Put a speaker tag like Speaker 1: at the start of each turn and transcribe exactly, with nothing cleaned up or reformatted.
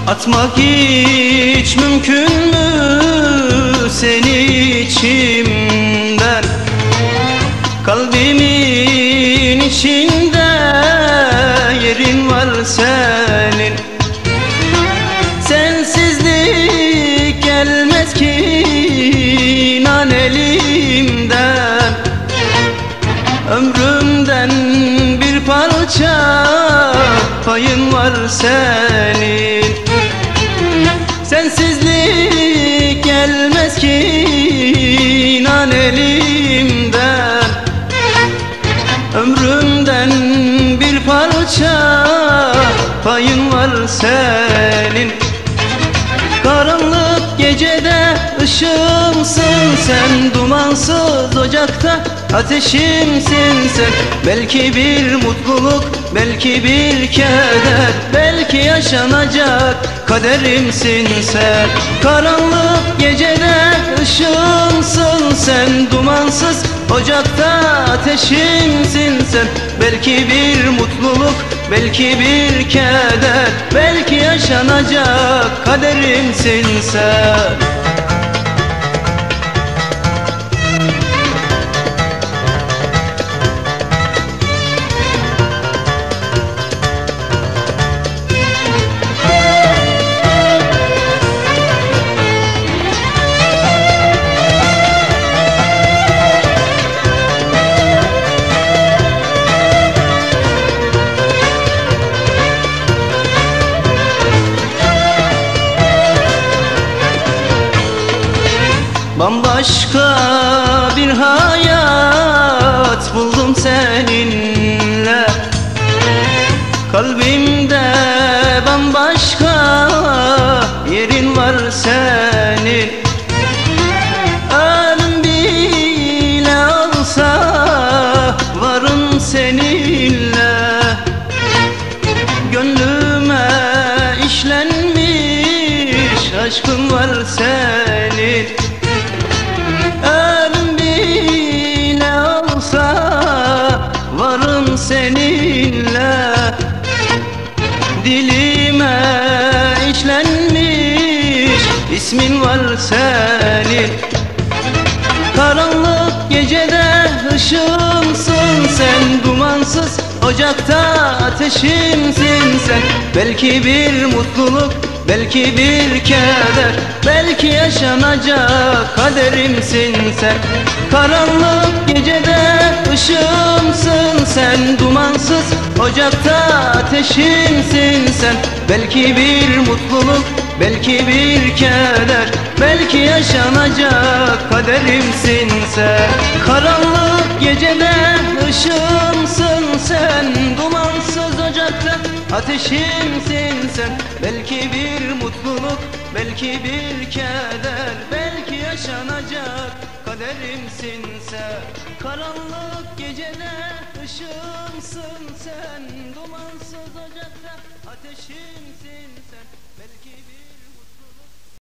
Speaker 1: Atmak hiç mümkün mü seni içimden? Kalbimin içinde yerin var senin. Sensizlik gelmez ki inan elimden. Ömrümden bir parça payın var senin. Sensizlik gelmez ki inan elimden. Ömrümden bir parça payın var senin. Karanlık gecede ışığımsın sen, dumansız ocakta ateşimsin sen. Belki bir mutluluk, belki bir keder, belki yaşanacak kaderimsin sen. Karanlık gecede ışığımsın sen, dumansız ocakta ateşimsin sen. Belki bir mutluluk, belki bir keder, belki yaşanacak kaderimsin sen. Bambaşka bir hayat buldum seninle. Kalbimde bambaşka yerin var senin. Ölüm bile olsa varım seninle. Gönlüme işlenmiş aşkın var senin. Ölüm bile olsa varım seninle. Dilime işlenmiş ismin var senin. Karanlık gecede ışığımsın sen, dumansız ocakta ateşimsin sen. Belki bir mutluluk, belki bir keder, belki yaşanacak kaderimsin sen. Karanlık gecede ışığımsın sen, dumansız ocakta ateşimsin sen. Belki bir mutluluk, belki bir keder, belki yaşanacak kaderimsin sen. Karanlık gecede ışığımsın sen, dumansız ocakta ateşimsin sen. Belki bir mutluluk, belki bir keder, belki yaşanacak kaderimsin sen. Karanlık gecede ışığımsın sen, dumansız ocakta ateşimsin sen.